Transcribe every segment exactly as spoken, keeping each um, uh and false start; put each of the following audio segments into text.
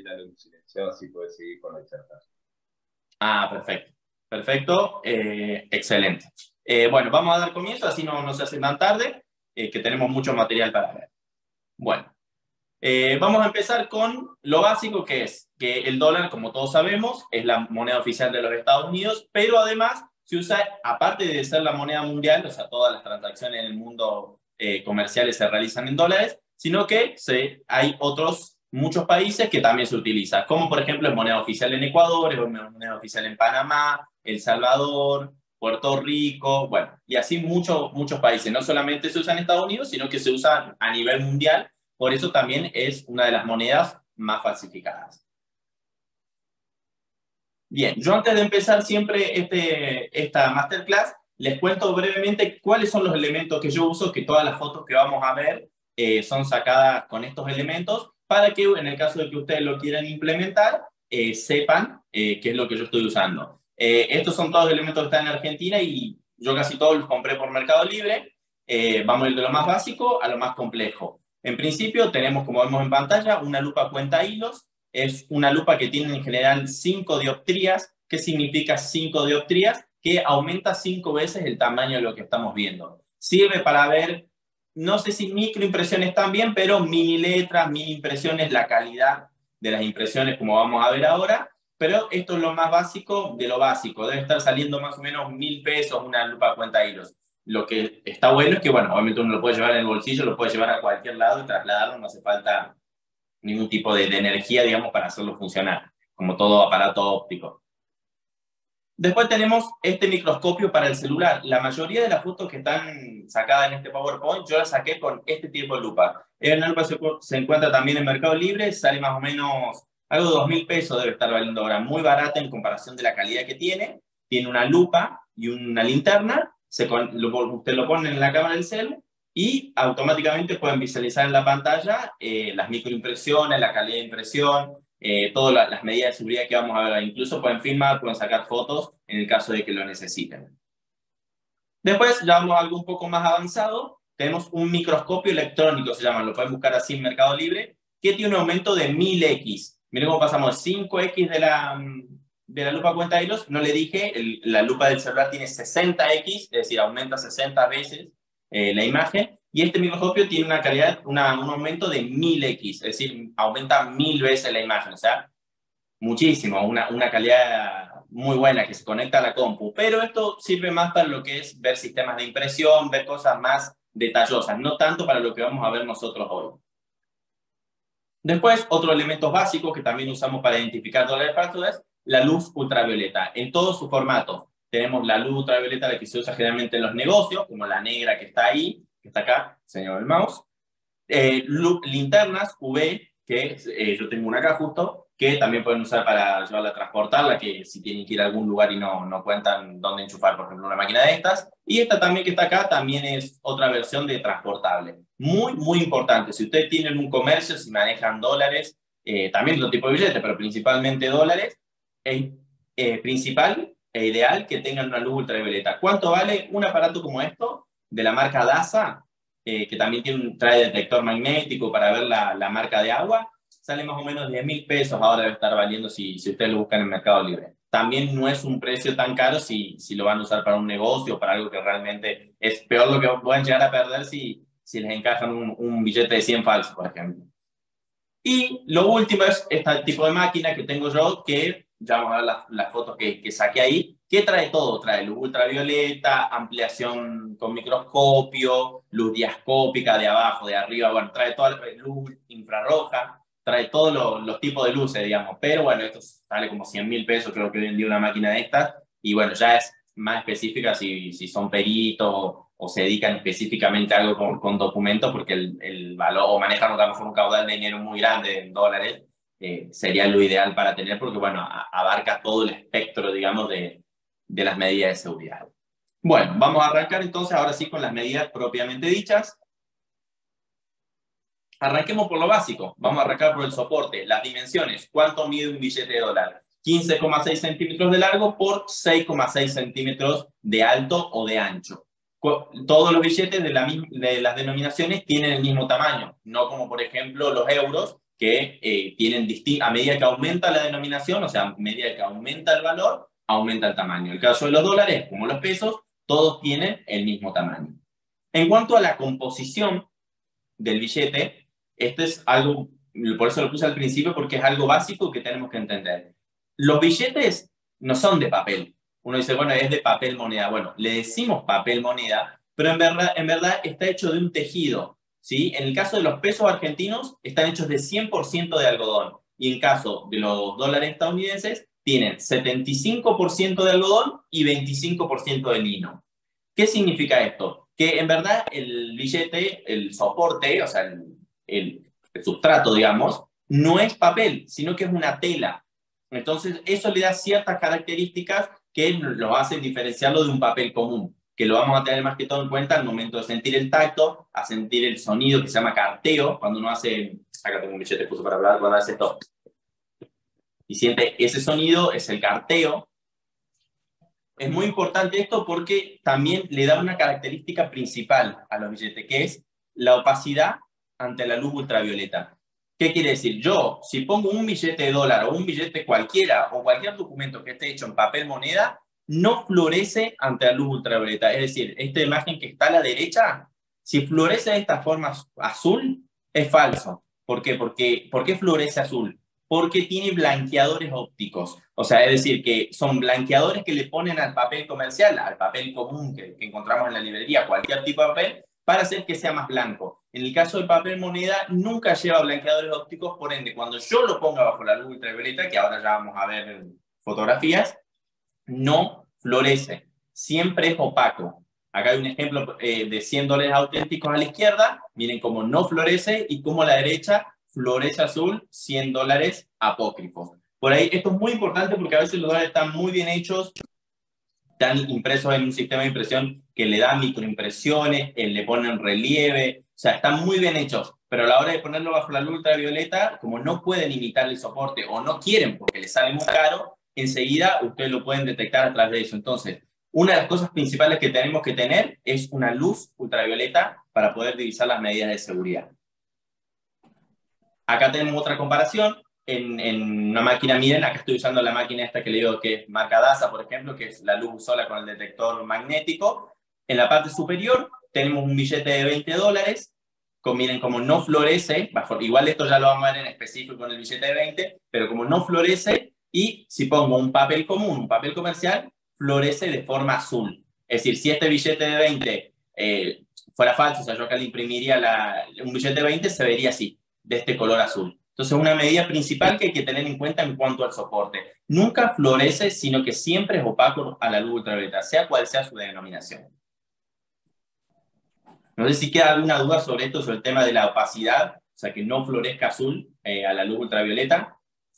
la luz silenciosa, así puedes seguir con la disertación. Ah, perfecto. Perfecto, eh, excelente. Eh, bueno, vamos a dar comienzo, así no, no se hace tan tarde, eh, que tenemos mucho material para ver. Bueno, eh, vamos a empezar con lo básico, que es que el dólar, como todos sabemos, es la moneda oficial de los Estados Unidos, pero además se usa, aparte de ser la moneda mundial, o sea, todas las transacciones en el mundo eh, comerciales se realizan en dólares, sino que se, hay otros, muchos países que también se utiliza, como por ejemplo es moneda oficial en Ecuador, es moneda oficial en Panamá, El Salvador, Puerto Rico, bueno, y así muchos muchos países. No solamente se usa en Estados Unidos, sino que se usa a nivel mundial, por eso también es una de las monedas más falsificadas. Bien, yo antes de empezar siempre este, esta masterclass, les cuento brevemente cuáles son los elementos que yo uso, que todas las fotos que vamos a ver eh, son sacadas con estos elementos, para que en el caso de que ustedes lo quieran implementar, eh, sepan eh, qué es lo que yo estoy usando. Eh, estos son todos los elementos que están en Argentina y yo casi todos los compré por Mercado Libre. Eh, vamos a ir de lo más básico a lo más complejo. En principio tenemos, como vemos en pantalla, una lupa cuenta hilos. Es una lupa que tiene en general cinco dioptrías. ¿Qué significa cinco dioptrías? Que aumenta cinco veces el tamaño de lo que estamos viendo. Sirve para ver, no sé si microimpresiones también, pero mini letras, mini impresiones, la calidad de las impresiones, como vamos a ver ahora. Pero esto es lo más básico de lo básico. Debe estar saliendo más o menos mil pesos una lupa cuenta hilos. Lo que está bueno es que, bueno, obviamente uno lo puede llevar en el bolsillo, lo puede llevar a cualquier lado y trasladarlo, no hace falta ningún tipo de, de energía, digamos, para hacerlo funcionar, como todo aparato óptico. Después tenemos este microscopio para el celular. La mayoría de las fotos que están sacadas en este PowerPoint, yo las saqué con este tipo de lupa. Una lupa se, se encuentra también en Mercado Libre, sale más o menos algo de dos mil pesos, debe estar valiendo ahora, muy barata en comparación de la calidad que tiene. Tiene una lupa y una linterna, se, lo, usted lo pone en la cámara del cel y automáticamente pueden visualizar en la pantalla eh, las microimpresiones, la calidad de impresión, eh, todas la, las medidas de seguridad que vamos a ver. Incluso pueden filmar, pueden sacar fotos en el caso de que lo necesiten. Después ya vamos a algo un poco más avanzado. Tenemos un microscopio electrónico, se llama, lo pueden buscar así en Mercado Libre, que tiene un aumento de mil equis. Miren cómo pasamos cinco equis de la, de la lupa cuenta hilos. No le dije, el, la lupa del celular tiene sesenta equis, es decir, aumenta sesenta veces eh, la imagen. Y este microscopio tiene una calidad, una, un aumento de mil equis, es decir, aumenta mil veces la imagen. O sea, muchísimo, una, una calidad muy buena que se conecta a la compu. Pero esto sirve más para lo que es ver sistemas de impresión, ver cosas más detallosas, no tanto para lo que vamos a ver nosotros hoy. Después, otros elementos básicos que también usamos para identificar dólares falsos es la luz ultravioleta. En todos sus formatos tenemos la luz ultravioleta, la que se usa generalmente en los negocios, como la negra que está ahí, que está acá, señor el mouse. Eh, linternas U V, que eh, yo tengo una acá justo, que también pueden usar para llevarla a transportarla, que si tienen que ir a algún lugar y no, no cuentan dónde enchufar, por ejemplo, una máquina de estas. Y esta también que está acá, también es otra versión de transportable. Muy, muy importante. Si ustedes tienen un comercio, si manejan dólares, eh, también otro tipo de billetes, pero principalmente dólares, es eh, principal e ideal que tengan una luz ultravioleta. ¿Cuánto vale un aparato como esto, de la marca DASA? Eh, que también tiene un, trae detector magnético para ver la, la marca de agua, sale más o menos diez mil pesos, ahora debe estar valiendo si, si ustedes lo buscan en Mercado Libre. También no es un precio tan caro si, si lo van a usar para un negocio o para algo que realmente es peor lo que pueden llegar a perder si, si les encajan un, un billete de cien falso, por ejemplo. Y lo último es este tipo de máquina que tengo yo, que ya vamos a ver las, las fotos que, que saqué ahí, que trae todo, trae luz ultravioleta, ampliación con microscopio, luz diascópica de abajo, de arriba, bueno, trae toda la luz infrarroja, trae todos los, los tipos de luces, digamos, pero bueno, esto sale como cien mil pesos, creo que hoy en día una máquina de estas, y bueno, ya es más específica si, si son peritos o se dedican específicamente a algo con, con documentos, porque el, el valor, o manejan a lo mejor un caudal de dinero muy grande en dólares, eh, sería lo ideal para tener, porque bueno, a, abarca todo el espectro, digamos, de, de las medidas de seguridad. Bueno, vamos a arrancar entonces ahora sí con las medidas propiamente dichas. Arranquemos por lo básico, vamos a arrancar por el soporte, las dimensiones. ¿Cuánto mide un billete de dólar? quince coma seis centímetros de largo por seis coma seis centímetros de alto o de ancho. Todos los billetes de, la, de las denominaciones tienen el mismo tamaño, no como por ejemplo los euros, que eh, tienen distintas, a medida que aumenta la denominación, o sea, a medida que aumenta el valor, aumenta el tamaño. El caso de los dólares, como los pesos, todos tienen el mismo tamaño. En cuanto a la composición del billete, esto es algo, por eso lo puse al principio, porque es algo básico que tenemos que entender. Los billetes no son de papel. Uno dice, bueno, es de papel moneda. Bueno, le decimos papel moneda, pero en verdad, en verdad está hecho de un tejido, ¿sí? En el caso de los pesos argentinos, están hechos de cien por ciento de algodón. Y en caso de los dólares estadounidenses, tienen setenta y cinco por ciento de algodón y veinticinco por ciento de lino. ¿Qué significa esto? Que en verdad el billete, el soporte, o sea, el, el, el sustrato, digamos, no es papel, sino que es una tela. Entonces, eso le da ciertas características que lo hacen diferenciarlo de un papel común, que lo vamos a tener más que todo en cuenta al momento de sentir el tacto, a sentir el sonido que se llama carteo, cuando uno hace, acá tengo un billete puso para hablar, cuando hace esto, y siente ese sonido, es el carteo. Es muy importante esto porque también le da una característica principal a los billetes, que es la opacidad ante la luz ultravioleta. ¿Qué quiere decir? Yo, si pongo un billete de dólar o un billete cualquiera o cualquier documento que esté hecho en papel moneda, no florece ante la luz ultravioleta. Es decir, esta imagen que está a la derecha, si florece de esta forma azul, es falso. ¿Por qué? Porque, ¿por qué florece azul? Porque tiene blanqueadores ópticos. O sea, es decir, que son blanqueadores que le ponen al papel comercial, al papel común que, que encontramos en la librería, cualquier tipo de papel, para hacer que sea más blanco. En el caso del papel moneda, nunca lleva blanqueadores ópticos, por ende, cuando yo lo ponga bajo la luz ultravioleta, que ahora ya vamos a ver en fotografías, no florece. Siempre es opaco. Acá hay un ejemplo eh, de cien dólares auténticos a la izquierda. Miren cómo no florece y cómo a la derecha florece azul, cien dólares apócrifos. Por ahí, esto es muy importante porque a veces los dólares están muy bien hechos, están impresos en un sistema de impresión que le da microimpresiones, eh, le ponen relieve, o sea, están muy bien hechos, pero a la hora de ponerlo bajo la luz ultravioleta, como no pueden imitar el soporte o no quieren porque les sale muy caro, enseguida ustedes lo pueden detectar a través de eso. Entonces, una de las cosas principales que tenemos que tener es una luz ultravioleta para poder divisar las medidas de seguridad. Acá tenemos otra comparación. En, en una máquina, miren, acá estoy usando la máquina esta que le digo que es marca DASA, por ejemplo, que es la luz sola con el detector magnético. En la parte superior tenemos un billete de veinte dólares, con, miren como no florece, bajo, igual esto ya lo vamos a ver en específico con el billete de veinte, pero como no florece, y si pongo un papel común, un papel comercial, florece de forma azul. Es decir, si este billete de veinte eh, fuera falso, o sea, yo acá le imprimiría la, un billete de veinte, se vería así, de este color azul. Entonces, una medida principal que hay que tener en cuenta en cuanto al soporte. Nunca florece, sino que siempre es opaco a la luz ultravioleta, sea cual sea su denominación. No sé si queda alguna duda sobre esto, sobre el tema de la opacidad, o sea, que no florezca azul eh, a la luz ultravioleta.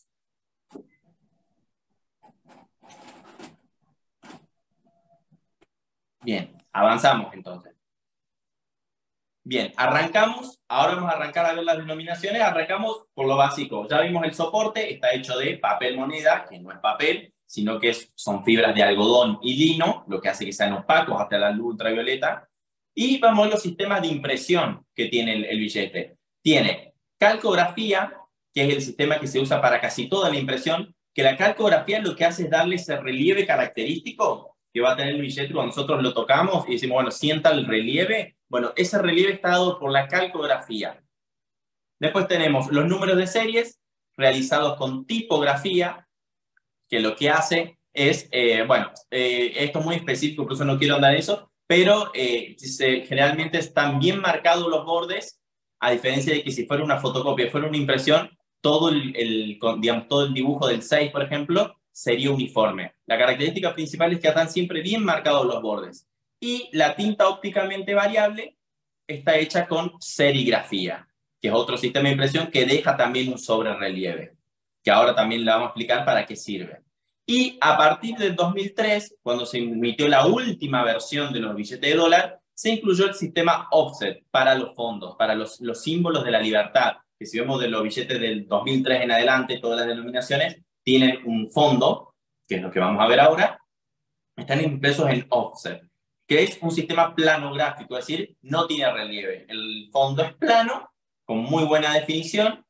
Bien, avanzamos entonces. Bien, arrancamos, ahora vamos a arrancar a ver las denominaciones, arrancamos por lo básico. Ya vimos el soporte, está hecho de papel moneda, que no es papel, sino que es, son fibras de algodón y lino, lo que hace que sean opacos hasta la luz ultravioleta. Y vamos a los sistemas de impresión que tiene el, el billete. Tiene calcografía, que es el sistema que se usa para casi toda la impresión, que la calcografía lo que hace es darle ese relieve característico que va a tener el billete cuando nosotros lo tocamos y decimos, bueno, sienta el relieve. Bueno, ese relieve está dado por la calcografía. Después tenemos los números de series realizados con tipografía, que lo que hace es, eh, bueno, eh, esto es muy específico, por eso no quiero andar en eso, pero eh, se, generalmente están bien marcados los bordes, a diferencia de que si fuera una fotocopia, fuera una impresión, todo el, el, digamos, todo el dibujo del seis, por ejemplo, sería uniforme. La característica principal es que están siempre bien marcados los bordes. Y la tinta ópticamente variable está hecha con serigrafía, que es otro sistema de impresión que deja también un sobrerelieve, que ahora también le vamos a explicar para qué sirve. Y a partir del dos mil tres, cuando se emitió la última versión de los billetes de dólar, se incluyó el sistema offset para los fondos, para los, los símbolos de la libertad, que si vemos de los billetes del dos mil tres en adelante, todas las denominaciones tienen un fondo, que es lo que vamos a ver ahora, están impresos en offset, que es un sistema planográfico, es decir, no tiene relieve. El fondo es plano, con muy buena definición,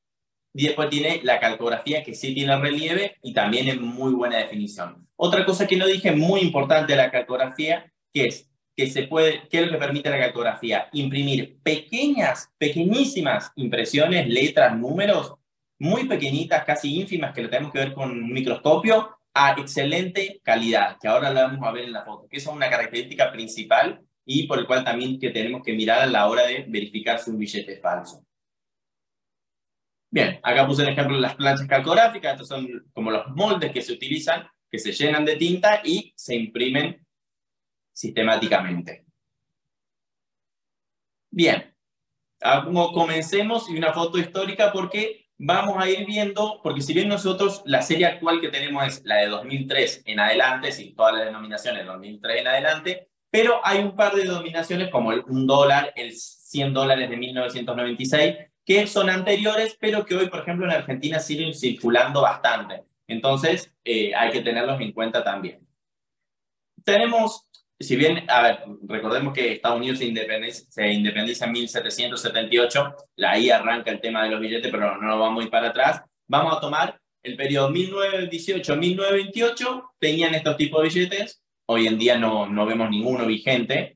y después tiene la calcografía, que sí tiene relieve y también es muy buena definición. Otra cosa que no dije, muy importante de la calcografía, que es que se puede, ¿qué es lo que permite la calcografía? Imprimir pequeñas, pequeñísimas impresiones, letras, números, muy pequeñitas, casi ínfimas, que lo tenemos que ver con un microscopio, a excelente calidad, que ahora lo vamos a ver en la foto, que esa es una característica principal y por el cual también que tenemos que mirar a la hora de verificar si un billete es falso. Bien, acá puse el ejemplo de las planchas calcográficas. Estos son como los moldes que se utilizan, que se llenan de tinta y se imprimen sistemáticamente. Bien, comencemos y una foto histórica porque vamos a ir viendo, porque si bien nosotros la serie actual que tenemos es la de dos mil tres en adelante, sí, todas las denominaciones de dos mil tres en adelante, pero hay un par de denominaciones como el un dólar, el cien dólares de mil novecientos noventa y seis, que son anteriores, pero que hoy, por ejemplo, en Argentina siguen circulando bastante. Entonces, eh, hay que tenerlos en cuenta también. Tenemos, si bien, a ver, recordemos que Estados Unidos se independiza, se independiza en mil setecientos setenta y ocho, ahí arranca el tema de los billetes, pero no nos vamos a ir para atrás. Vamos a tomar el periodo mil novecientos dieciocho a mil novecientos veintiocho, tenían estos tipos de billetes, hoy en día no, no vemos ninguno vigente.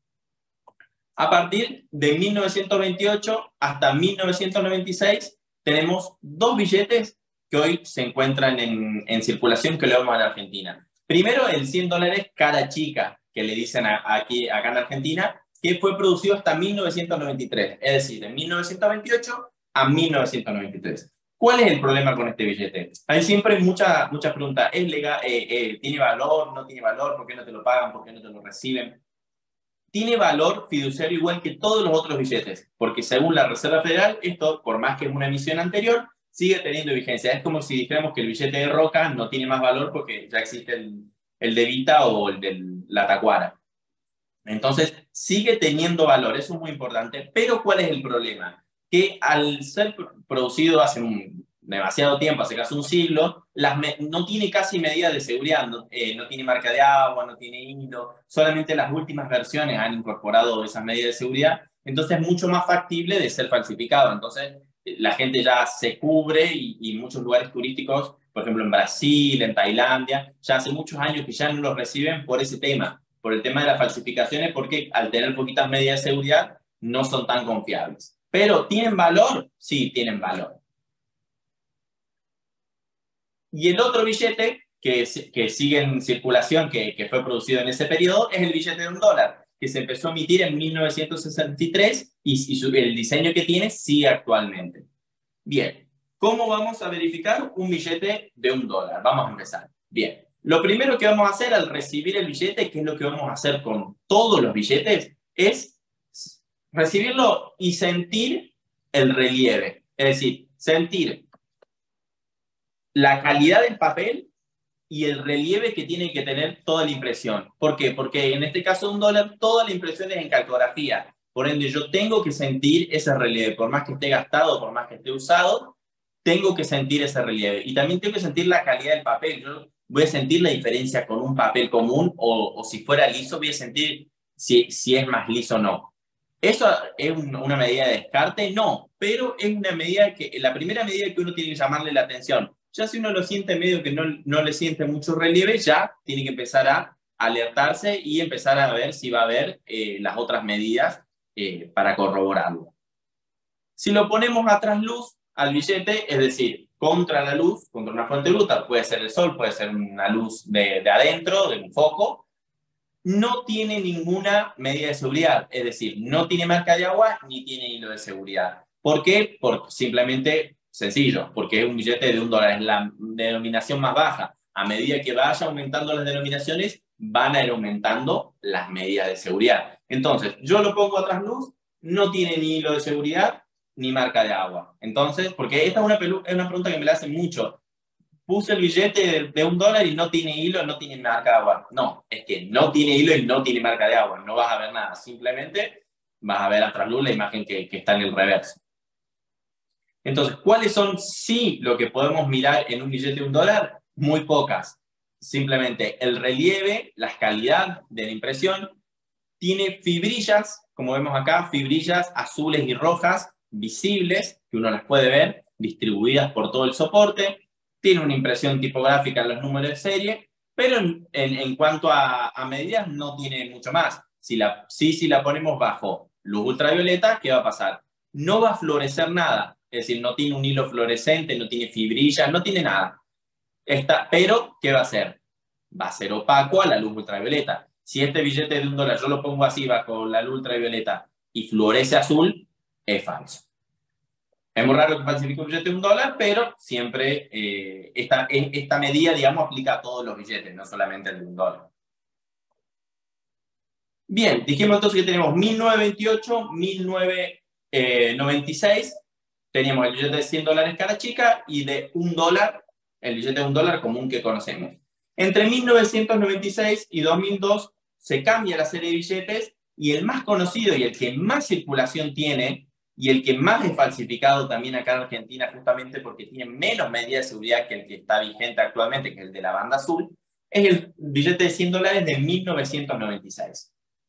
A partir de mil novecientos veintiocho hasta mil novecientos noventa y seis, tenemos dos billetes que hoy se encuentran en, en circulación que lo vemos en Argentina. Primero, el cien dólares cara chica, que le dicen a, aquí, acá en Argentina, que fue producido hasta mil novecientos noventa y tres, es decir, de mil novecientos veintiocho a mil novecientos noventa y tres. ¿Cuál es el problema con este billete? Hay siempre muchas mucha preguntas. ¿Es legal? Eh, eh, ¿Tiene valor? ¿No tiene valor? ¿Por qué no te lo pagan? ¿Por qué no te lo reciben? Tiene valor fiduciario igual que todos los otros billetes, porque según la Reserva Federal, esto, por más que es una emisión anterior, sigue teniendo vigencia. Es como si dijéramos que el billete de Roca no tiene más valor porque ya existe el, el de Vita o el de la Tacuara. Entonces, sigue teniendo valor, eso es muy importante, pero ¿cuál es el problema? Que al ser producido hace un, demasiado tiempo, hace casi un siglo, las me, no tiene casi medidas de seguridad, no, eh, no tiene marca de agua, no tiene hilo, solamente las últimas versiones han incorporado esas medidas de seguridad, entonces es mucho más factible de ser falsificado. Entonces la gente ya se cubre y, y muchos lugares turísticos, por ejemplo en Brasil, en Tailandia, ya hace muchos años que ya no los reciben por ese tema, por el tema de las falsificaciones, porque al tener poquitas medidas de seguridad no son tan confiables. ¿Pero tienen valor? Sí, tienen valor. Y el otro billete que, que sigue en circulación, que, que fue producido en ese periodo, es el billete de un dólar, que se empezó a emitir en mil novecientos sesenta y tres y, y su, el diseño que tiene sigue actualmente. Bien, ¿cómo vamos a verificar un billete de un dólar? Vamos a empezar. Bien, lo primero que vamos a hacer al recibir el billete, que es lo que vamos a hacer con todos los billetes, es recibirlo y sentir el relieve. Es decir, sentir la calidad del papel y el relieve que tiene que tener toda la impresión. ¿Por qué? Porque en este caso de un dólar, toda la impresión es en calcografía. Por ende, yo tengo que sentir ese relieve. Por más que esté gastado, por más que esté usado, tengo que sentir ese relieve. Y también tengo que sentir la calidad del papel. Yo voy a sentir la diferencia con un papel común o, o si fuera liso, voy a sentir si, si es más liso o no. ¿Eso es una medida de descarte? No, pero es una medida que, la primera medida que uno tiene que llamarle la atención. Ya si uno lo siente medio que no, no le siente mucho relieve, ya tiene que empezar a alertarse y empezar a ver si va a haber eh, las otras medidas eh, para corroborarlo. Si lo ponemos a trasluz al billete, es decir, contra la luz, contra una fuente de luz, puede ser el sol, puede ser una luz de, de adentro, de un foco, no tiene ninguna medida de seguridad, es decir, no tiene marca de agua ni tiene hilo de seguridad. ¿Por qué? Por simplemente... Sencillo, porque es un billete de un dólar, es la denominación más baja. A medida que vaya aumentando las denominaciones, van a ir aumentando las medidas de seguridad. Entonces, yo lo pongo a trasluz, no tiene ni hilo de seguridad, ni marca de agua. Entonces, porque esta es una, es una pregunta que me la hacen mucho. Puse el billete de, de un dólar y no tiene hilo, no tiene marca de agua. No, es que no tiene hilo y no tiene marca de agua. No vas a ver nada, simplemente vas a ver a trasluz la imagen que, que está en el reverso. Entonces, ¿cuáles son sí lo que podemos mirar en un billete de un dólar? Muy pocas. Simplemente el relieve, la calidad de la impresión, tiene fibrillas, como vemos acá, fibrillas azules y rojas, visibles, que uno las puede ver, distribuidas por todo el soporte, tiene una impresión tipográfica en los números de serie, pero en, en, en cuanto a, a medidas no tiene mucho más. Si la, sí, si la ponemos bajo luz ultravioleta, ¿qué va a pasar? No va a fluorecer nada, es decir, no tiene un hilo fluorescente, no tiene fibrillas, no tiene nada. Esta, pero, ¿qué va a hacer? Va a ser opaco a la luz ultravioleta. Si este billete de un dólar yo lo pongo así bajo la luz ultravioleta y fluorece azul, es falso. Es muy raro que falsifique un billete de un dólar, pero siempre eh, esta, esta medida, digamos, aplica a todos los billetes, no solamente el de un dólar. Bien, dijimos entonces que tenemos mil novecientos veintiocho, mil novecientos noventa y seis, teníamos el billete de cien dólares cara chica y de un dólar, el billete de un dólar común que conocemos. Entre mil novecientos noventa y seis y dos mil dos se cambia la serie de billetes y el más conocido y el que más circulación tiene y el que más es falsificado también acá en Argentina, justamente porque tiene menos medidas de seguridad que el que está vigente actualmente, que es el de la banda azul, es el billete de cien dólares de mil novecientos noventa y seis.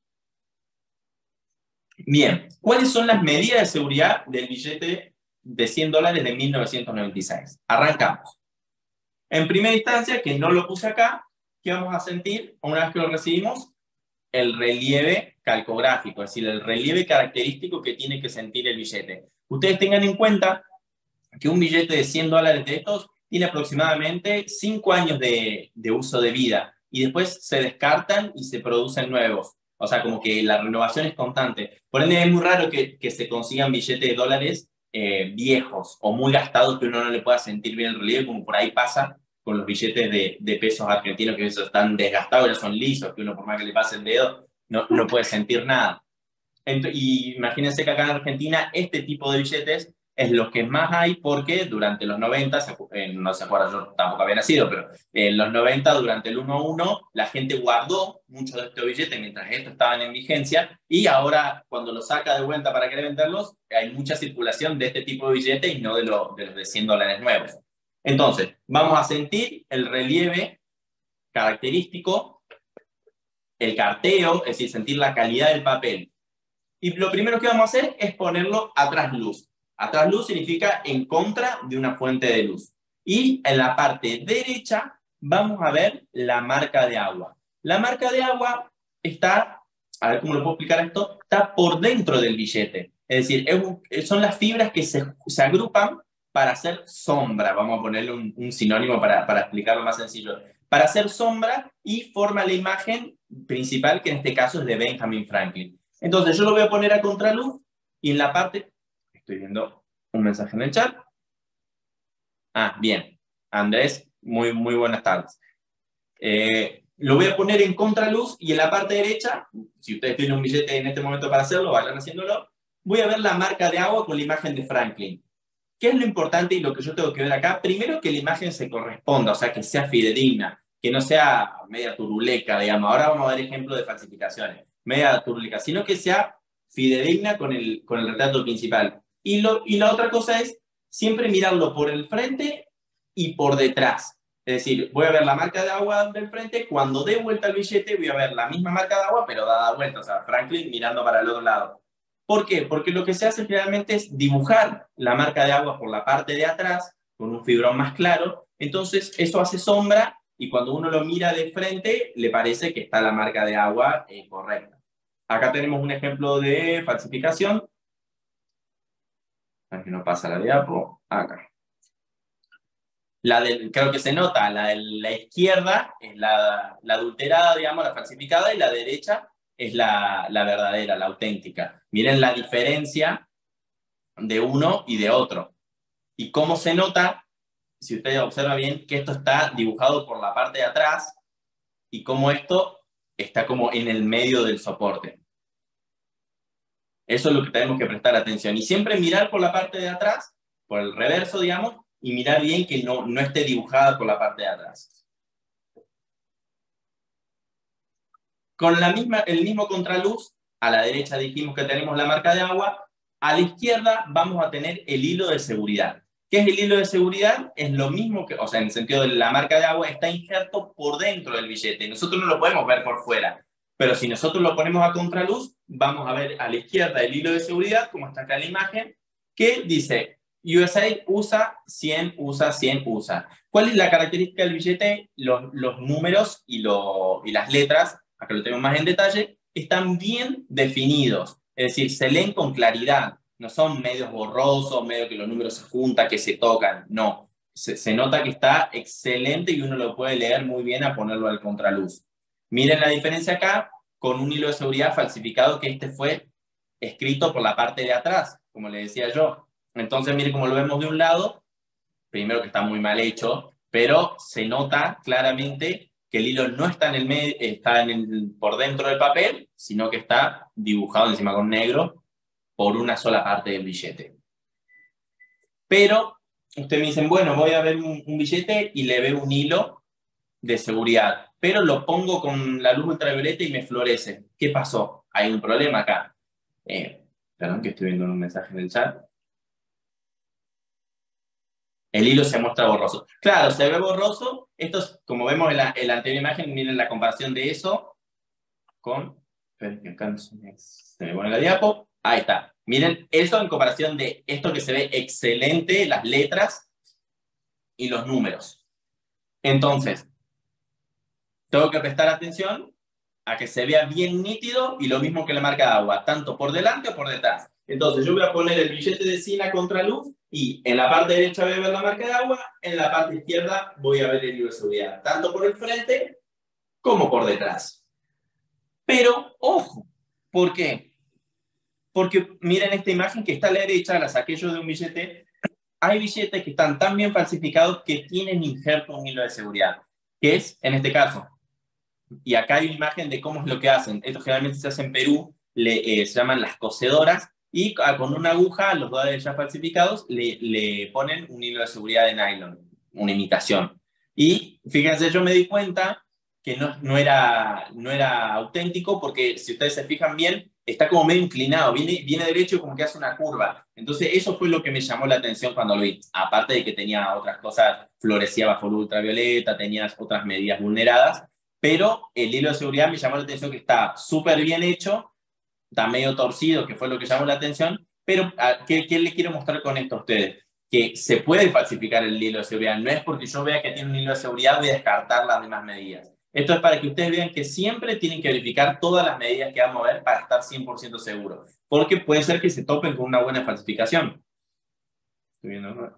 Bien, ¿cuáles son las medidas de seguridad del billete de cien dólares de mil novecientos noventa y seis? Arrancamos. En primera instancia, que no lo puse acá, ¿qué vamos a sentir una vez que lo recibimos? El relieve calcográfico, es decir, el relieve característico que tiene que sentir el billete. Ustedes tengan en cuenta que un billete de cien dólares de estos tiene aproximadamente cinco años de, de uso de vida y después se descartan y se producen nuevos. O sea, como que la renovación es constante. Por ende, es muy raro que, que se consigan billetes de dólares eh, viejos o muy gastados que uno no le pueda sentir bien el relieve, como por ahí pasa con los billetes de, de pesos argentinos, que esos están desgastados, ya son lisos, que uno por más que le pase el dedo, no, no puede sentir nada. Entonces, y imagínense que acá en Argentina este tipo de billetes es lo que más hay porque durante los noventa, eh, no se acuerda, yo tampoco había nacido, pero en los noventa, durante el uno uno, la gente guardó muchos de estos billetes mientras estos estaban en vigencia y ahora cuando los saca de vuelta para querer venderlos, hay mucha circulación de este tipo de billetes y no de, lo, de los de cien dólares nuevos. Entonces, vamos a sentir el relieve característico, el carteo, es decir, sentir la calidad del papel. Y lo primero que vamos a hacer es ponerlo a trasluz. A trasluz significa en contra de una fuente de luz. Y en la parte derecha vamos a ver la marca de agua. La marca de agua está, a ver cómo lo puedo explicar esto, está por dentro del billete. Es decir, es un, son las fibras que se, se agrupan para hacer sombra. Vamos a ponerle un, un sinónimo para, para explicarlo más sencillo. Para hacer sombra y forma la imagen principal, que en este caso es de Benjamin Franklin. Entonces yo lo voy a poner a contraluz y en la parte, estoy viendo un mensaje en el chat. Ah, bien. Andrés, muy, muy buenas tardes. Eh, lo voy a poner en contraluz y en la parte derecha, si ustedes tienen un billete en este momento para hacerlo, vayan haciéndolo, voy a ver la marca de agua con la imagen de Franklin. ¿Qué es lo importante y lo que yo tengo que ver acá? Primero, que la imagen se corresponda, o sea, que sea fidedigna, que no sea media turuleca, digamos. Ahora vamos a ver ejemplos de falsificaciones. Media turuleca, sino que sea fidedigna con el, con el retrato principal. Y, lo, y la otra cosa es siempre mirarlo por el frente y por detrás. Es decir, voy a ver la marca de agua del frente, cuando dé vuelta el billete voy a ver la misma marca de agua, pero dada vuelta, o sea, Franklin mirando para el otro lado. ¿Por qué? Porque lo que se hace generalmente es dibujar la marca de agua por la parte de atrás, con un fibrón más claro, entonces eso hace sombra y cuando uno lo mira de frente le parece que está la marca de agua eh, correcta. Acá tenemos un ejemplo de falsificación. Aquí no pasa la diapo. Acá. La del, creo que se nota, la de la izquierda es la, la adulterada, digamos, la falsificada, y la derecha es la, la verdadera, la auténtica. Miren la diferencia de uno y de otro. Y cómo se nota, si ustedes observan bien, que esto está dibujado por la parte de atrás y cómo esto está como en el medio del soporte. Eso es lo que tenemos que prestar atención. Y siempre mirar por la parte de atrás, por el reverso, digamos, y mirar bien que no, no esté dibujada por la parte de atrás. Con la misma, el mismo contraluz, a la derecha dijimos que tenemos la marca de agua, a la izquierda vamos a tener el hilo de seguridad. ¿Qué es el hilo de seguridad? Es lo mismo que, o sea, en el sentido de la marca de agua, está injerto por dentro del billete. Nosotros no lo podemos ver por fuera, pero si nosotros lo ponemos a contraluz, vamos a ver a la izquierda el hilo de seguridad, como está acá en la imagen, que dice U S A usa cien, usa cien, usa. ¿Cuál es la característica del billete? Los, los números y, lo, y las letras, acá lo tenemos más en detalle, están bien definidos. Es decir, se leen con claridad. No son medios borrosos, medio que los números se juntan, que se tocan. No. Se, se nota que está excelente y uno lo puede leer muy bien a ponerlo al contraluz. Miren la diferencia acá con un hilo de seguridad falsificado, que este fue escrito por la parte de atrás, como le decía yo. Entonces, miren cómo lo vemos de un lado. Primero que está muy mal hecho, pero se nota claramente que el hilo no está, en el medio, está en el, por dentro del papel, sino que está dibujado encima con negro por una sola parte del billete. Pero ustedes me dicen, bueno, voy a ver un, un billete y le veo un hilo de seguridad, pero lo pongo con la luz ultravioleta y me florece. ¿Qué pasó? Hay un problema acá. Eh, perdón, que estoy viendo un mensaje en el chat. El hilo se muestra borroso. Claro, se ve borroso. Esto es, como vemos en la, en la anterior imagen, miren la comparación de eso con... Esperen que acá no se me, se me pone la diapo. Ahí está. Miren, eso en comparación de esto que se ve excelente, las letras y los números. Entonces, tengo que prestar atención a que se vea bien nítido y lo mismo que la marca de agua, tanto por delante o por detrás. Entonces yo voy a poner el billete de cien a contraluz y en la parte derecha voy a ver la marca de agua, en la parte izquierda voy a ver el hilo de seguridad, tanto por el frente como por detrás. Pero, ojo, ¿por qué? Porque miren esta imagen que está a la derecha, la saqué yo de un billete. Hay billetes que están tan bien falsificados que tienen injerto un hilo de seguridad, que es, en este caso, y acá hay una imagen de cómo es lo que hacen. Esto generalmente se hace en Perú, le, eh, se llaman las cosedoras, y con una aguja, los dólares ya falsificados, le, le ponen un hilo de seguridad de nylon, una imitación. Y fíjense, yo me di cuenta que no, no, era, no era auténtico, porque si ustedes se fijan bien, está como medio inclinado, viene, viene derecho y como que hace una curva. Entonces eso fue lo que me llamó la atención cuando lo vi. Aparte de que tenía otras cosas, florecía bajo luz ultravioleta, tenía otras medidas vulneradas, pero el hilo de seguridad me llamó la atención que está súper bien hecho, está medio torcido, que fue lo que llamó la atención, pero ¿qué, qué les quiero mostrar con esto a ustedes? Que se puede falsificar el hilo de seguridad, no es porque yo vea que tiene un hilo de seguridad voy a descartar las demás medidas. Esto es para que ustedes vean que siempre tienen que verificar todas las medidas que vamos a ver para estar cien por ciento seguros, porque puede ser que se topen con una buena falsificación. Estoy viendo, ¿no?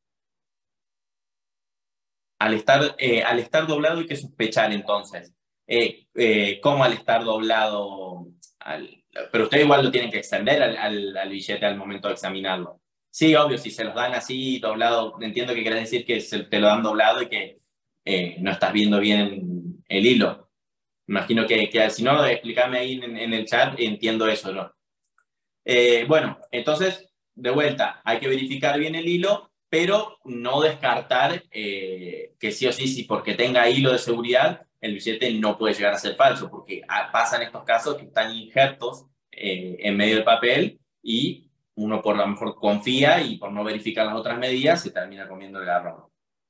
Al estar, eh, al estar doblado hay que sospechar entonces. Eh, eh, ¿Cómo al estar doblado? Al, pero ustedes igual lo tienen que extender al, al, al billete al momento de examinarlo. Sí, obvio, si se los dan así doblado, entiendo que quiere decir que se, te lo dan doblado y que eh, no estás viendo bien el hilo. Imagino que, que si no, explícame ahí en, en el chat, entiendo eso, ¿no? Eh, bueno, entonces, de vuelta, hay que verificar bien el hilo, pero no descartar eh, que sí o sí, si porque tenga hilo de seguridad, el billete no puede llegar a ser falso, porque pasan estos casos que están injertos eh, en medio del papel y uno por lo mejor confía y por no verificar las otras medidas se termina comiendo el garrón.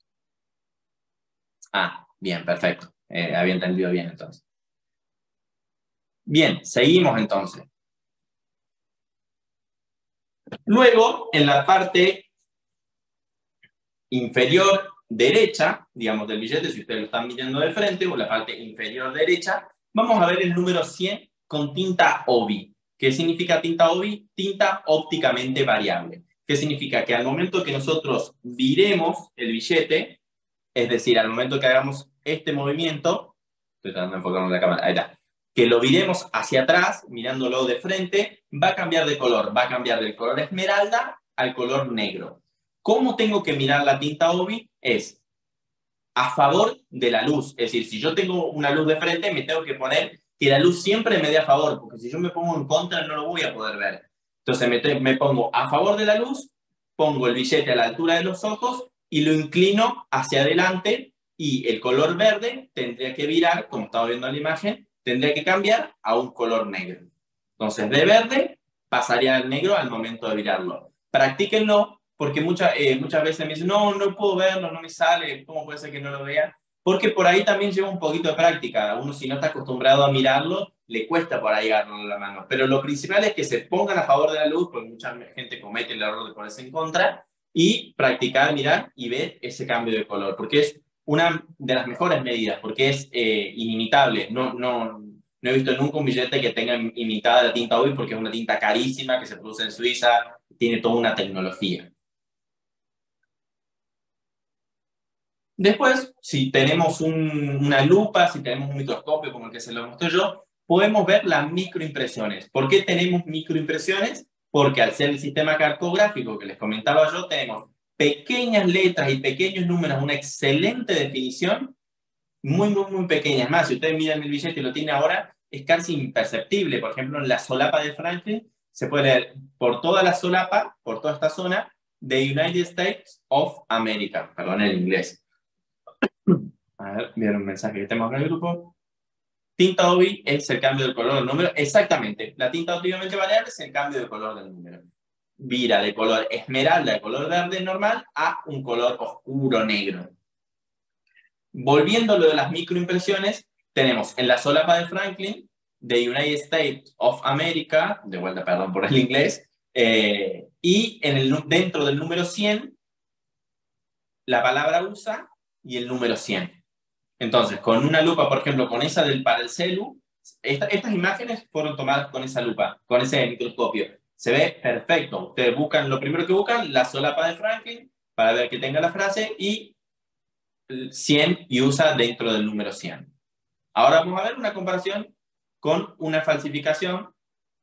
Ah, bien, perfecto. Eh, había entendido bien entonces. Bien, seguimos entonces. Luego, en la parte inferior derecha, digamos, del billete, si ustedes lo están mirando de frente, o la parte inferior derecha, vamos a ver el número cien con tinta O B I. ¿Qué significa tinta O B I? Tinta ópticamente variable. ¿Qué significa? Que al momento que nosotros viremos el billete, es decir, al momento que hagamos este movimiento, estoy tratando de enfocarnos en la cámara, ahí está, que lo viremos hacia atrás, mirándolo de frente, va a cambiar de color, va a cambiar del color esmeralda al color negro. ¿Cómo tengo que mirar la tinta O B I? Es a favor de la luz. Es decir, si yo tengo una luz de frente, me tengo que poner que la luz siempre me dé a favor, porque si yo me pongo en contra, no lo voy a poder ver. Entonces me, me pongo a favor de la luz, pongo el billete a la altura de los ojos y lo inclino hacia adelante y el color verde tendría que virar, como estaba viendo en la imagen, tendría que cambiar a un color negro. Entonces, de verde pasaría al negro al momento de virarlo. Practíquenlo, porque muchas, eh, muchas veces me dicen, no, no puedo verlo, no me sale, ¿cómo puede ser que no lo vea? Porque por ahí también lleva un poquito de práctica. Uno, si no está acostumbrado a mirarlo, le cuesta por ahí agarrarlo en la mano. Pero lo principal es que se pongan a favor de la luz, porque mucha gente comete el error de ponerse en contra, y practicar, mirar y ver ese cambio de color, porque es una de las mejores medidas, porque es eh, inimitable. No, no, no he visto nunca un billete que tenga imitada la tinta O B I, porque es una tinta carísima que se produce en Suiza, tiene toda una tecnología. Después, si tenemos un, una lupa, si tenemos un microscopio como el que se lo mostré yo, podemos ver las microimpresiones. ¿Por qué tenemos microimpresiones? Porque al ser el sistema cartográfico que les comentaba yo, tenemos pequeñas letras y pequeños números, una excelente definición, muy, muy, muy pequeñas. Más, si ustedes miran el billete y lo tiene ahora, es casi imperceptible. Por ejemplo, en la solapa de Franklin, se puede leer por toda la solapa, por toda esta zona, The United States of America. Perdón, en inglés. A ver, vieron un mensaje que tenemos en el grupo. Tinta O B I es el cambio del color del número. Exactamente. La tinta ópticamente variable es el cambio de color del número. Vira de color esmeralda, de color verde normal, a un color oscuro negro. Volviendo a lo de las microimpresiones, tenemos en la solapa de Franklin, The United States of America, de vuelta, perdón por el inglés, eh, y en el, dentro del número cien, la palabra U S A y el número cien. Entonces, con una lupa, por ejemplo, con esa del para el celu, esta, estas imágenes fueron tomadas con esa lupa, con ese microscopio. Se ve perfecto. Ustedes buscan, lo primero que buscan, la solapa de Franklin, para ver que tenga la frase, y cien y U S A dentro del número cien. Ahora vamos a ver una comparación con una falsificación.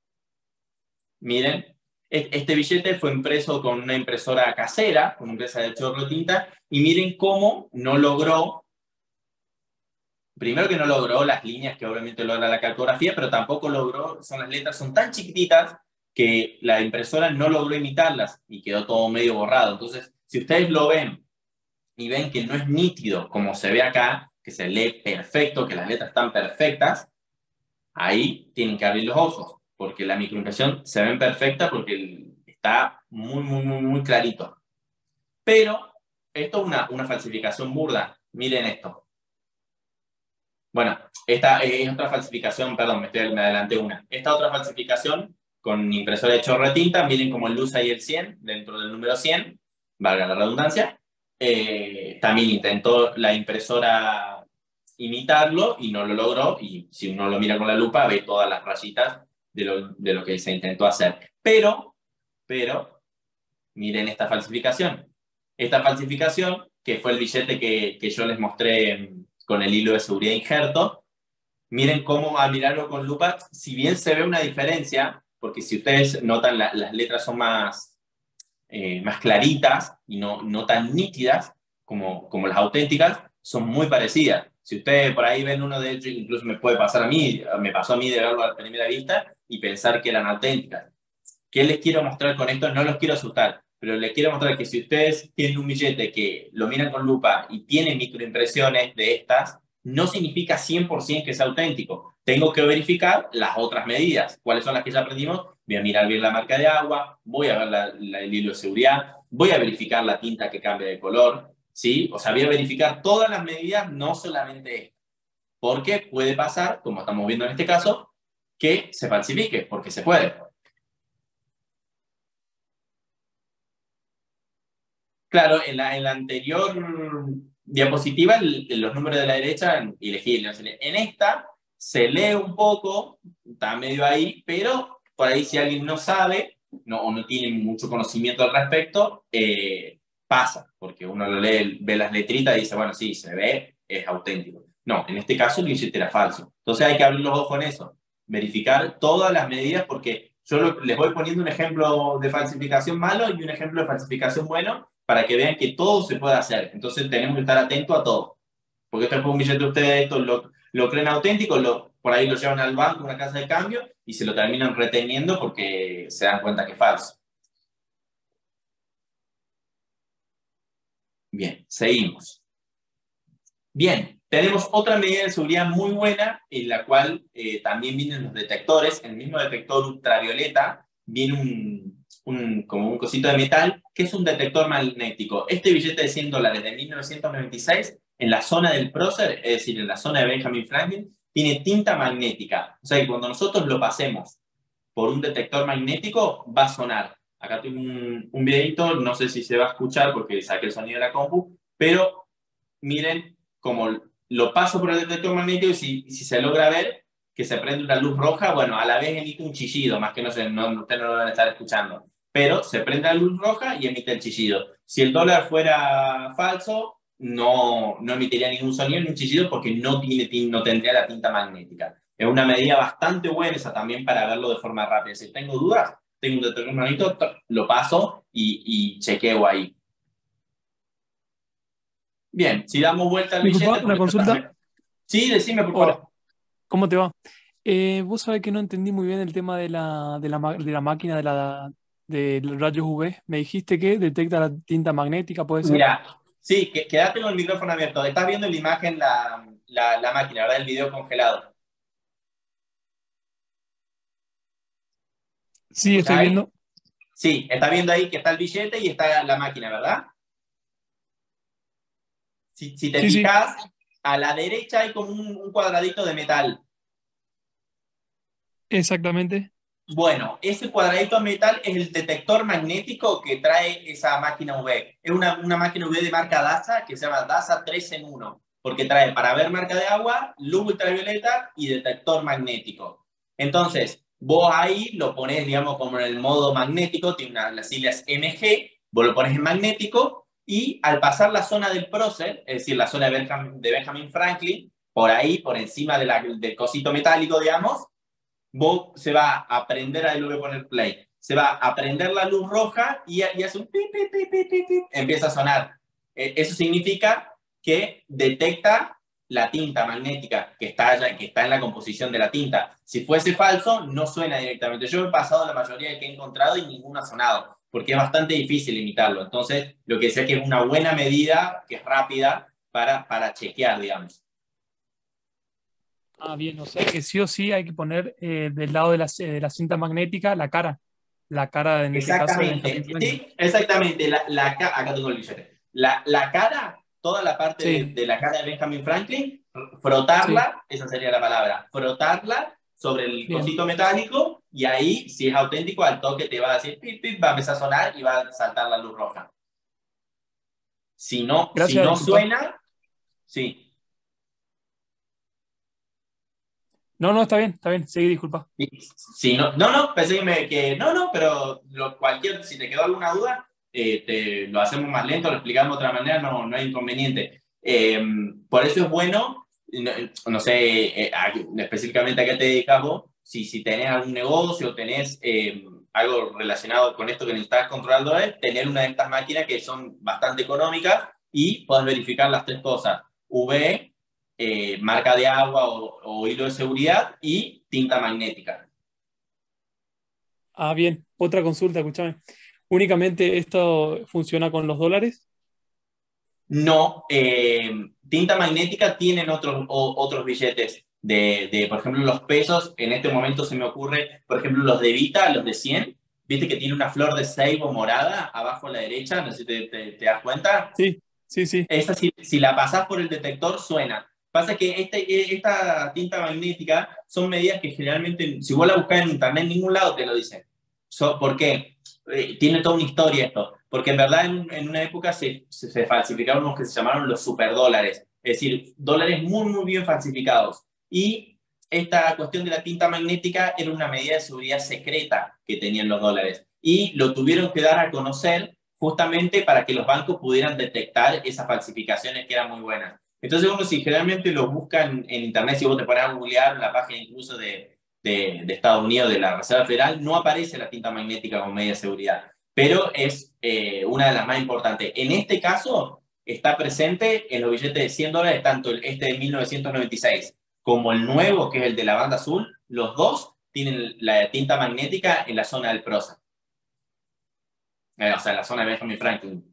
Miren, este billete fue impreso con una impresora casera, con una impresora de chorro de tinta, y miren cómo no logró. Primero que no logró las líneas que obviamente logra la cartografía, pero tampoco logró, son las letras son tan chiquititas que la impresora no logró imitarlas y quedó todo medio borrado. Entonces, si ustedes lo ven y ven que no es nítido como se ve acá, que se lee perfecto, que las letras están perfectas, ahí tienen que abrir los ojos, porque la microimpresión se ve perfecta porque está muy, muy, muy, muy clarito. Pero esto es una, una falsificación burda. Miren esto. Bueno, esta es otra falsificación, perdón, me, estoy, me adelanté una. Esta otra falsificación con impresora de chorro de tinta, miren como el U S A y el cien, dentro del número cien, valga la redundancia, eh, también intentó la impresora imitarlo y no lo logró, y si uno lo mira con la lupa ve todas las rayitas de lo, de lo que se intentó hacer. Pero, pero, miren esta falsificación. Esta falsificación, que fue el billete que, que yo les mostré con el hilo de seguridad injerto, miren cómo al mirarlo con lupa, si bien se ve una diferencia, porque si ustedes notan la, las letras son más, eh, más claritas y no, no tan nítidas como, como las auténticas, son muy parecidas. Si ustedes por ahí ven uno de ellos, incluso me puede pasar a mí, me pasó a mí de verlo a primera vista y pensar que eran auténticas. ¿Qué les quiero mostrar con esto? No los quiero asustar, pero les quiero mostrar que si ustedes tienen un billete que lo miran con lupa y tienen microimpresiones de estas, no significa cien por ciento que es auténtico. Tengo que verificar las otras medidas. ¿Cuáles son las que ya aprendimos? Voy a mirar bien la marca de agua, voy a ver la, la, el hilo de seguridad, voy a verificar la tinta que cambia de color, ¿sí? O sea, voy a verificar todas las medidas, no solamente esta. Porque puede pasar, como estamos viendo en este caso, que se falsifique, porque se puede. Claro, en la, en la anterior diapositiva, el, los números de la derecha, ilegibles. En esta se lee un poco, está medio ahí, pero por ahí si alguien no sabe no, o no tiene mucho conocimiento al respecto, eh, pasa, porque uno lo lee, ve las letritas y dice, bueno, sí, se ve, es auténtico. No, en este caso el billete era falso. Entonces hay que abrir los ojos en eso, verificar todas las medidas, porque yo lo, les voy poniendo un ejemplo de falsificación malo y un ejemplo de falsificación bueno, para que vean que todo se puede hacer. Entonces tenemos que estar atentos a todo. Porque esto es un billete de ustedes, esto lo, lo creen auténtico, lo, por ahí lo llevan al banco, a una casa de cambio, y se lo terminan reteniendo porque se dan cuenta que es falso. Bien, seguimos. Bien, tenemos otra medida de seguridad muy buena, en la cual eh, también vienen los detectores. En el mismo detector ultravioleta viene un, un, como un cosito de metal, que es un detector magnético. Este billete de cien dólares de mil novecientos noventa y seis, en la zona del prócer, es decir, en la zona de Benjamin Franklin, tiene tinta magnética. O sea que cuando nosotros lo pasemos por un detector magnético, va a sonar. acá tengo un, un videito, no sé si se va a escuchar porque saqué el sonido de la compu, pero miren cómo lo paso por el detector magnético y si, si se logra ver que se prende una luz roja, bueno, a la vez emite un chillido, más que no sé, no, ustedes no lo van a estar escuchando, pero se prende la luz roja y emite el chillido. Si el dólar fuera falso, no, no emitiría ningún sonido ni un chillido porque no, tiene, no tendría la tinta magnética. Es una medida bastante buena esa también para verlo de forma rápida. Si tengo dudas, tengo un detector magnético, lo paso y, y chequeo ahí. Bien, si damos vuelta al Disculpa, billete, una porque esto consulta. también... Sí, decime por Hola, favor. ¿cómo te va? Eh, vos sabés que no entendí muy bien el tema de la, de la, ma- de la máquina de la, de los rayos U V. Me dijiste que detecta la tinta magnética, ¿puede ser? Mira, sí, que, quédate con el micrófono abierto. Estás viendo en la imagen la, la, la máquina, ¿verdad? El video congelado. ¿Me Sí, escuchás estoy ahí? viendo. Sí, está viendo ahí que está el billete y está la máquina, ¿verdad? Si, si te Sí, sí, fijas, a la derecha hay como un, un cuadradito de metal. exactamente. Bueno, ese cuadradito de metal es el detector magnético que trae esa máquina U V. Es una, una máquina U V de marca DASA que se llama DASA tres en uno, porque trae para ver marca de agua, luz ultravioleta y detector magnético. Entonces, vos ahí lo pones, digamos, como en el modo magnético, tiene una, las siglas M G, vos lo pones en magnético y al pasar la zona del prócer, es decir, la zona de Benjamin, de Benjamin Franklin, por ahí, por encima de la, del cosito metálico, digamos, vos se va a prender, ahí lo voy a poner play, se va a prender la luz roja y, y hace un pi, pi, pi, pi, pi, pi, empieza a sonar. Eh, eso significa que detecta la tinta magnética que está, allá, que está en la composición de la tinta. Si fuese falso, no suena directamente. Yo he pasado la mayoría de que he encontrado y ninguno ha sonado, porque es bastante difícil imitarlo. Entonces, lo que sé que es una buena medida, que es rápida, para, para chequear, digamos. Ah, bien, o sea que sí o sí hay que poner eh, del lado de la, c- de la cinta magnética la cara. La cara, en este caso, de Benjamin Exactamente, Franklin. sí, exactamente. La, la, acá tengo el billete. La, la cara, toda la parte de, Sí, de la cara de Benjamin Franklin, sí, frotarla, esa sería la palabra, frotarla sobre el bien. cosito metálico y ahí, si es auténtico, al toque te va a decir pip, pip, va a empezar a sonar y va a saltar la luz roja. Si no, si Gracias, no disculpa. suena, sí. No, no, está bien, está bien. Seguí, disculpa. Si no, no, no, pensé que, me, que no, no, pero lo, cualquier, si te quedó alguna duda, eh, te, lo hacemos más lento, lo explicamos de otra manera, no, no hay inconveniente. Eh, por eso es bueno, no, no sé eh, a, específicamente a qué te dedicas vos, si, si tenés algún negocio o tenés eh, algo relacionado con esto que necesitas controlando, es tener una de estas máquinas que son bastante económicas y podés verificar las tres cosas: U V, eh, marca de agua o, o hilo de seguridad y tinta magnética. Ah, bien. Otra consulta, escúchame. ¿Únicamente esto funciona con los dólares? No, eh, tinta magnética tienen otros, o, otros billetes de, de, por ejemplo, los pesos. En este momento se me ocurre, por ejemplo, los de Vita, los de cien. Viste que tiene una flor de ceibo morada abajo a la derecha, no sé si te, te, te das cuenta. Sí, sí, sí. Esa, si, si la pasás por el detector, suena. Pasa que este, esta tinta magnética son medidas que generalmente, si vos la buscás en internet, en ningún lado te lo dicen. So, ¿por qué? Eh, tiene toda una historia esto. Porque en verdad en, en una época se, se, se falsificaron unos que se llamaron los superdólares. Es decir, dólares muy, muy bien falsificados. Y esta cuestión de la tinta magnética era una medida de seguridad secreta que tenían los dólares. Y lo tuvieron que dar a conocer justamente para que los bancos pudieran detectar esas falsificaciones que eran muy buenas. Entonces uno si generalmente lo busca en, en internet, si vos te pones a googlear en la página incluso de, de, de Estados Unidos, de la Reserva Federal, no aparece la tinta magnética como medida de seguridad, pero es eh, una de las más importantes. En este caso está presente en los billetes de cien dólares, tanto el, este de mil novecientos noventa y seis como el nuevo, que es el de la banda azul, los dos tienen la tinta magnética en la zona del prócer. Eh, o sea, en la zona de Benjamin Franklin.